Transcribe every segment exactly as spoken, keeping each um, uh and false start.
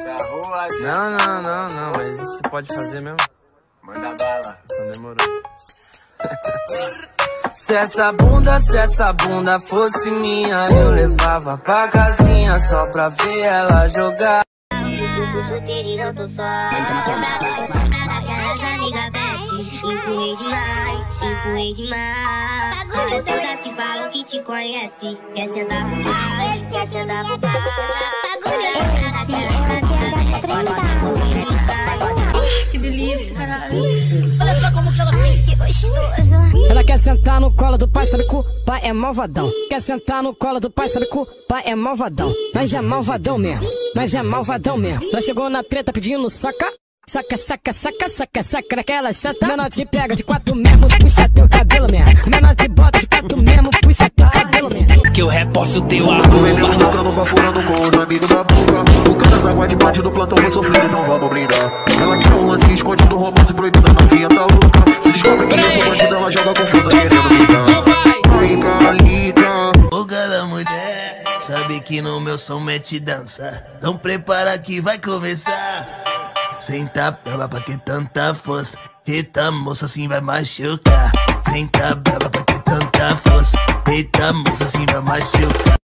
Essa é a rua, essa Não, não, não, não, mas isso você pode fazer mesmo? Manda bala. Então demorou. Se essa bunda, se essa bunda fosse minha, eu levava pra casinha só pra ver ela jogar. Empurrei demais, empurrei demais. As todas que falam que te conhece, quer sentar pro pai, quer sentar pro pai. Que delícia, caralho. Olha só como que ela fica, que gostosa. Ela quer sentar no colo do pai, sabe que o pai é malvadão. Quer sentar no colo do pai, sabe que o pai é malvadão. Mas é malvadão mesmo, mas é malvadão mesmo. Ela chegou na treta pedindo saca. Saca, saca, saca, saca, saca naquela seta. Menor te pega de quatro mesmo, puxa teu cabelo mesmo. Menor te bota de quatro mesmo, puxa teu cabelo mesmo. Que eu reposto teu arroba. Vendendo, tocando, bafurando com os amigos da boca. O cara das águas de bate do plantão vai sofrer, então vamos brindar. Ela quer um lance esconde do romance proibido, na novinha tá louca. Se descobre que eu sou bandida, ela joga confusa querendo brincar. Vem cá, liga. Ô cara mulher, sabe que no meu som mete dança. Então prepara que vai começar. Senta brava pra que tanta força. Eita moça, assim vai machucar. Senta brava pra que tanta força. Eita moça, assim vai machucar.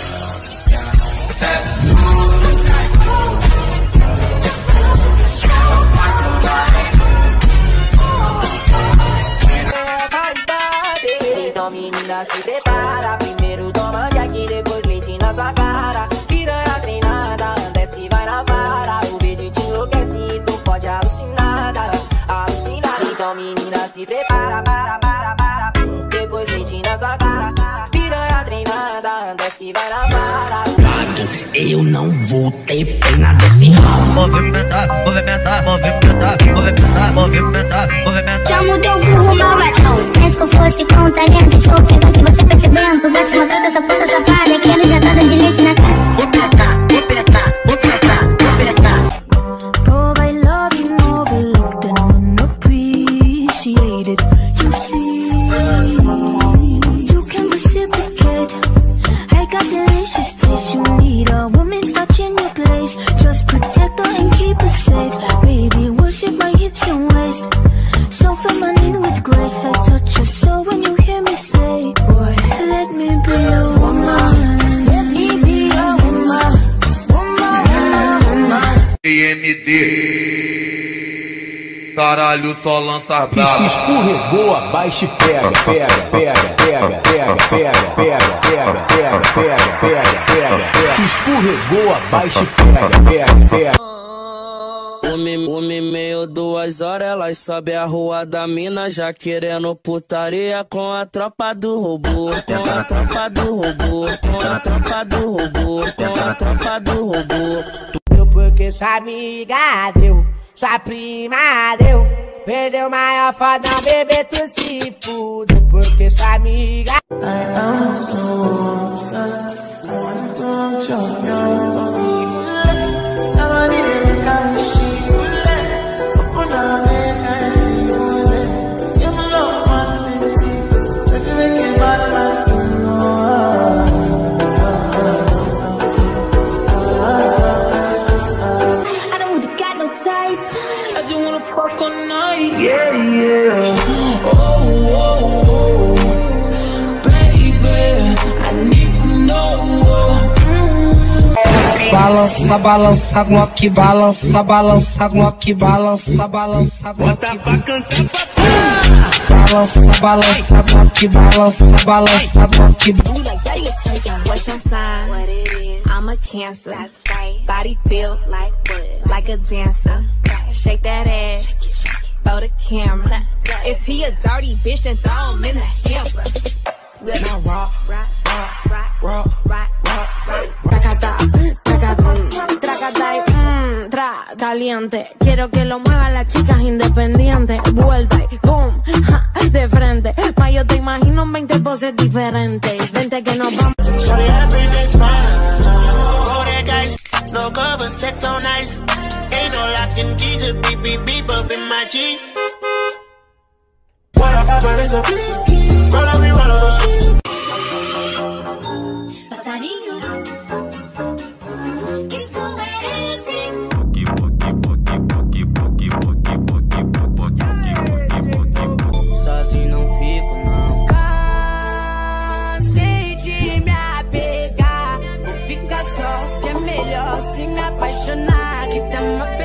Então menina se prepara. Primeiro toma aqui, depois leite na sua cara. Piranha treinada, desce vai na vara. O vídeo te enlouquece, tu pode alucinar, alucinar. Então menina se prepara, para, para, para. Depois leite na sua cara. Piranha treinada, desce vai na vara. Eu não vou ter pena desse rabo. Movimentar, movimentar, movimentar, movimentar, movimentar, movimentar. Chama o teu furro malvadão. Pensa que eu fosse com um talento. Estou ofegante, você percebendo. Vou te mostrar essa puta safada. Quero jatada de leite na cara. Vou penetrar, vou penetrar, vou penetrar, vou penetrar. Provide love and overlooked and unappreciated. You see, you can reciprocate. I got delicious taste. You need a woman's touch in your place. Just protect her and keep her safe. Baby, worship my hips and waist. So feminine with grace. I touch your soul when you hear me say, boy, let me be your woman. Let me be your woman. Woman, woman, woman. E M D. Caralho, só lança brava. Escorregou, abaixa e pega, pega, pega, pega, pega, pega, pega, pega, pega, pega, pega, pega, pega. Escorregou, abaixa e pega, pega, pega. Uma e meia, duas horas, elas sobe a rua da mina, já querendo putaria com a tropa do robô, com a tropa do robô, com a tropa do robô, com a tropa do robô. Porque sua amiga deu, sua prima deu, perdeu maior fodão, bebê, tu se fudeu. Porque sua amiga. I just wanna fuck all night. Yeah, yeah. Oh, oh, oh, baby, I need to know. Mm. Balança, balança, Glock, balança, balança, Glock, balança, balança, Glock. Bota pra cantar, papai. Balança, balança, Glock, balança, balança, Glock. What's your sign? What it is? I'm a Cancer. That's right. Body built like what? Like a dancer. Okay. Shake that ass. Shake it, shake it. Throw the camera. If he a dirty bitch, then throw him in the hamper. Now rock, rock, rock, rock, rock, rock, rock. Tracata, tracata, tracata, mmm, tra, caliente. Quiero que lo muevan las chicas independientes. Vuelta y boom, ja, de frente. Ma yo te imagino en veinte poses diferentes. Vente que nos vamos. Shorty, everything's fine. Roll that dice, no cover, sex on ice. Ain't no lock and key, just beep, beep, beep up in my G. What up, but it's a roll up, we roll up. Passarinho, que som é esse? me apaixonar, que tem uma